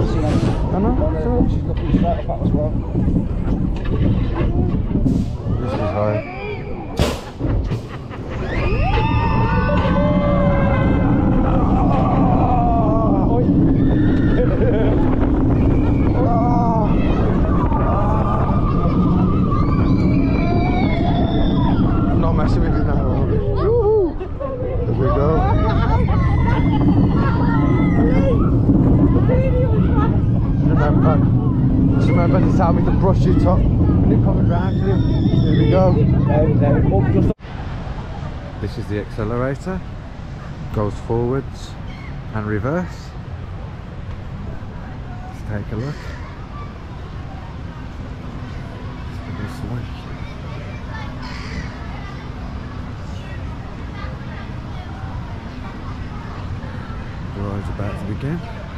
I know, so. She's looking straight up at us well. This is high. Not messing with you now. Woohoo! There we go. Remember to tell me to brush your top when you're coming round to you. Here we go. This is the accelerator. Goes forwards and reverse. Let's take a look. This way. The ride's about to begin.